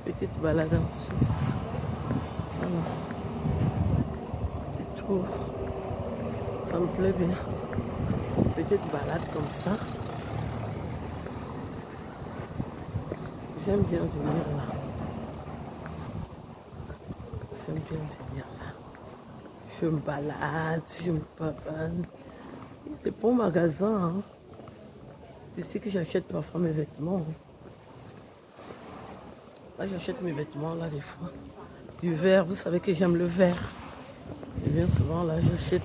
Petite balade en Suisse. Petit tour. Ça me plaît bien. Petite balade comme ça. J'aime bien venir là. J'aime bien venir là. Je me balade, je me pavane. Il y a des bons magasins. Hein. C'est ici que j'achète parfois mes vêtements. Là, j'achète mes vêtements, là, des fois. Du vert, vous savez que j'aime le vert. Et bien souvent, là, j'achète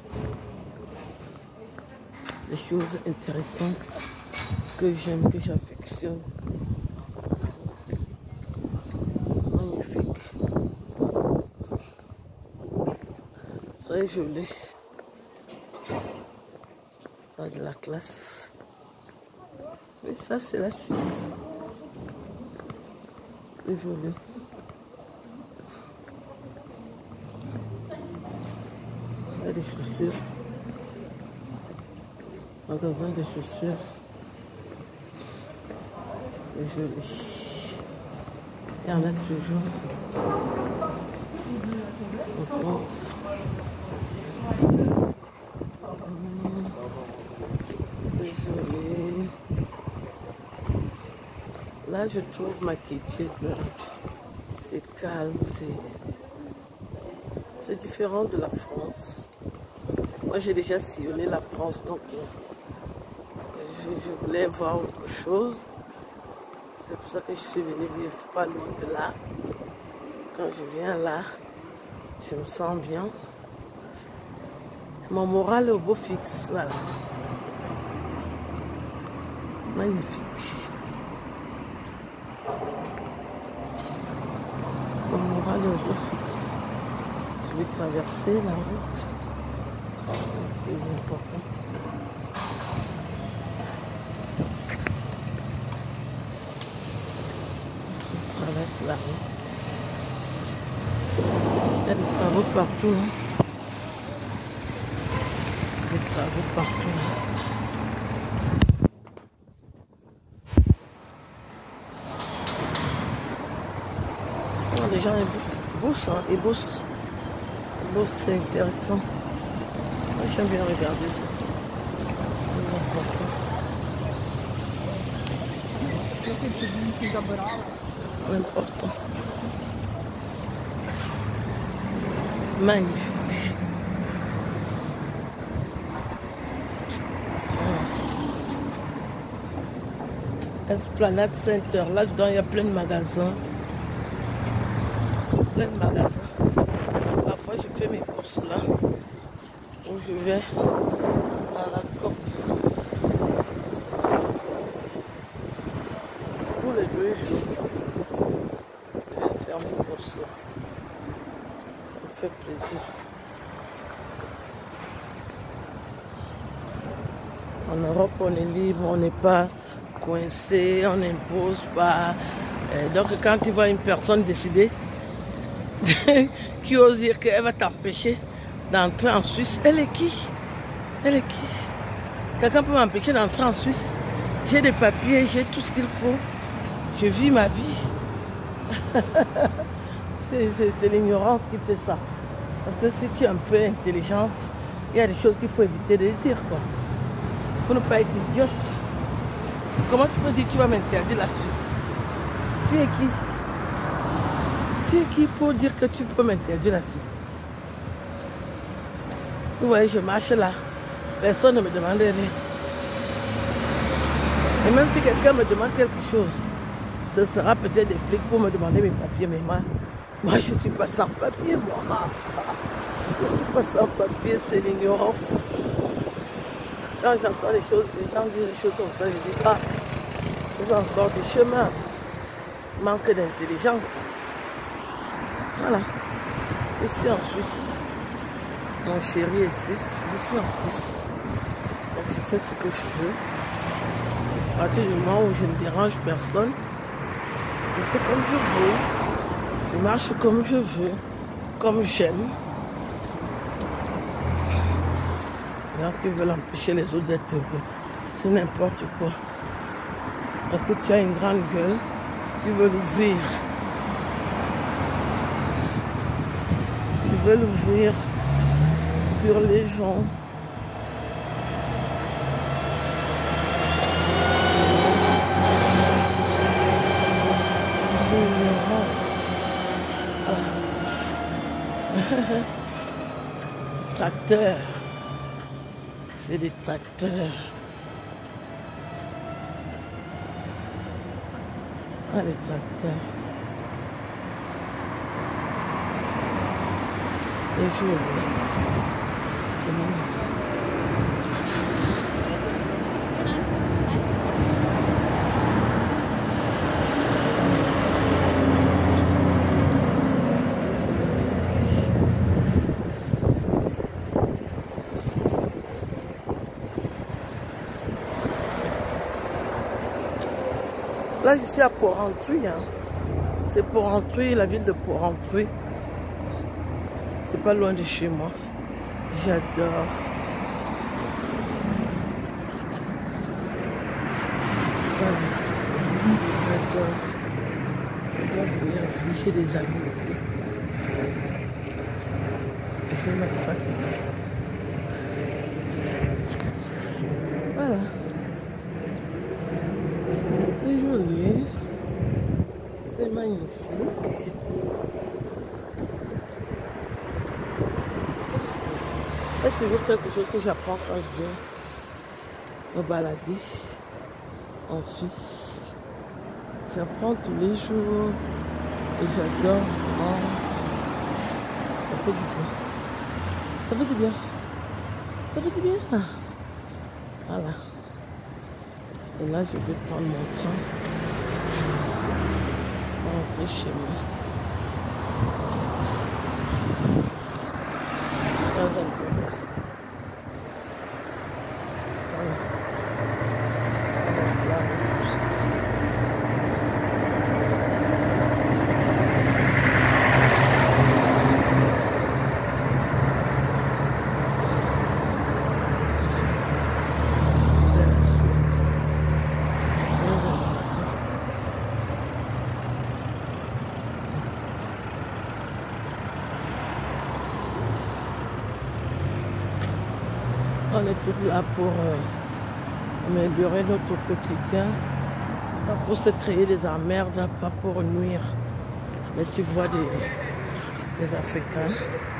des choses intéressantes que j'aime, que j'affectionne. Magnifique. Très joli. Ça a de la classe. Et ça, c'est la Suisse. C'est joli. Il y a des chaussures. Magasin de chaussures. C'est joli. Il y en a toujours. On pense. C'est joli. Là, je trouve ma quiétude. C'est calme, c'est différent de la France. Moi, j'ai déjà sillonné la France, donc je voulais voir autre chose. C'est pour ça que je suis venue vivre pas loin de là. Quand je viens là, je me sens bien. Mon moral est au beau fixe, voilà. Magnifique. Mon moral est au beau fixe. Je vais traverser la route. C'est important. Je traverse la route. Il y a des travaux partout. Hein. Des travaux partout. Les gens bossent, hein. Ils bossent. Ils bossent, c'est intéressant. Moi, j'aime bien regarder ça. C'est important. C'est important. Magnifique. Esplanade Center. Là-dedans, il y a plein de magasins. Plein de magasins. Parfois, je fais mes courses là. Où je vais à la COP. Tous les 2 jours. Je viens faire mes courses là. Ça me fait plaisir. En Europe, on est libre, on n'est pas coincé, on n'impose pas. Donc quand tu vois une personne décider qui ose dire qu'elle va t'empêcher d'entrer en Suisse, elle est qui? Elle est qui? Quelqu'un peut m'empêcher d'entrer en Suisse? J'ai des papiers, j'ai tout ce qu'il faut. Je vis ma vie. C'est l'ignorance qui fait ça. Parce que si tu es un peu intelligente, il y a des choses qu'il faut éviter de dire, quoi. Pour ne pas être idiote. Comment tu peux dire que tu vas m'interdire la Suisse? Tu es qui? Tu es qui pour dire que tu peux m'interdire la Suisse? Vous voyez, je marche là. Personne ne me demande rien. Et même si quelqu'un me demande quelque chose, ce sera peut-être des flics pour me demander mes papiers. Mais moi je ne suis pas sans papier, moi. Je ne suis pas sans papier, c'est l'ignorance. Quand j'entends les choses, les gens disent des choses comme ça, je dis, ah, ils ont encore du chemin. Manque d'intelligence. Voilà. Je suis en Suisse. Mon chéri est suisse. Je suis en Suisse. Donc je fais ce que je veux. À partir du moment où je ne dérange personne, je fais comme je veux. Je marche comme je veux. Comme j'aime. Les gens qui veulent empêcher les autres d'être heureux, c'est n'importe quoi. Parce que tu as une grande gueule, tu veux l'ouvrir. veulent ouvrir sur les gens. Tracteurs. C'est des tracteurs. Ah, les tracteurs. C'est joli. C'est mignon. Là, je suis à Porrentruy. Hein. C'est Porrentruy, la ville de Porrentruy. C'est pas loin de chez moi. J'adore. J'adore. J'adore venir ici. J'ai des amis ici. J'ai ma famille ici. Voilà. C'est joli, c'est magnifique. C'est toujours quelque chose que j'apprends quand je viens me balader en Suisse. J'apprends tous les jours et j'adore. Ça fait du bien. Ça fait du bien. Ça fait du bien. Voilà. Et là, je vais prendre mon train pour rentrer chez moi. Très important. Voilà. On laisse la route. On est tous là pour améliorer notre quotidien, pas pour se créer des emmerdes, pas pour nuire. Mais tu vois des Africains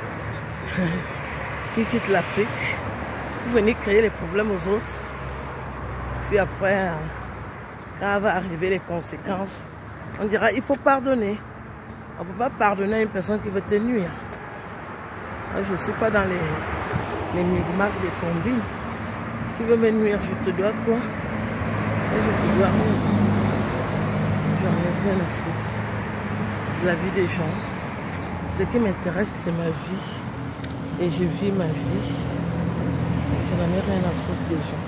qui quittent l'Afrique pour venir créer les problèmes aux autres. Puis après, quand va arriver les conséquences, on dira il faut pardonner. On ne peut pas pardonner à une personne qui veut te nuire. Moi, je ne suis pas dans les micmacs des combines. Tu veux me nuire, je te dois quoi? Et je te dois rien. J'en ai rien à foutre de la vie des gens. Ce qui m'intéresse, c'est ma vie. Et je vis ma vie. Je n'en ai rien à foutre des gens.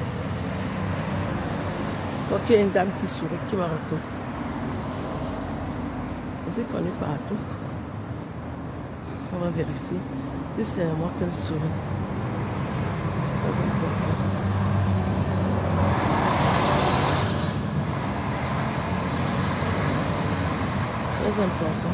Donc il y a une dame qui sourit, qui m'a reconnu. Je suis connue partout. On va vérifier si c'est à moi qu'elle sourit. Très important. Très important.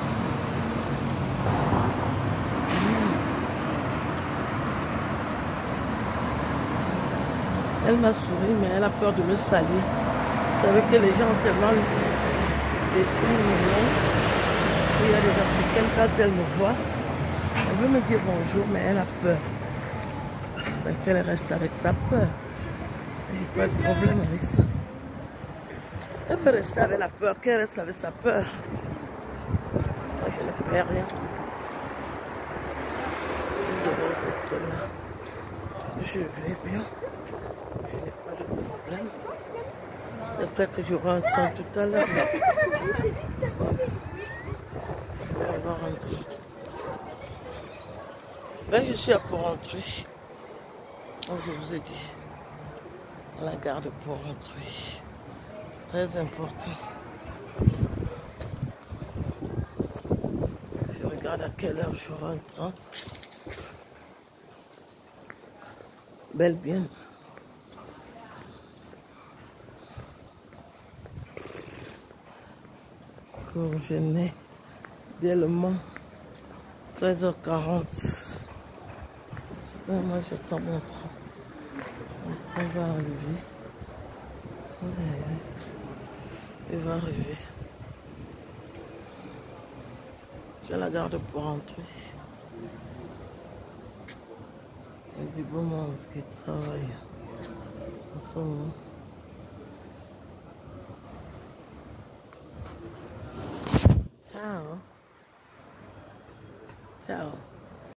Elle m'a souri, mais elle a peur de me saluer. Vous savez que les gens ont tellement détruit le monde. Il y a des Africaines, quand elle me voit, elle veut me dire bonjour, mais elle a peur. Parce qu'elle reste avec sa peur. J'ai pas de problème avec ça. Elle veut rester avec la peur, qu'elle reste avec sa peur. Moi, je ne perds rien. Je reste être là. Je vais bien. Je n'ai pas de problème. J'espère que j'aurai un train tout à l'heure. Je vais avoir un train. Ben, je suis à Porrentruy. Comme je vous ai dit. À la gare de Porrentruy. Très important. Je regarde à quelle heure j'aurai un train. Belle bien. Courgenay, Delmont, 13h40. Ouais, moi j'attends mon train. Mon train va arriver. Ouais, il va arriver. Je la garde pour rentrer. Il y a du beau monde qui travaille en ce moment.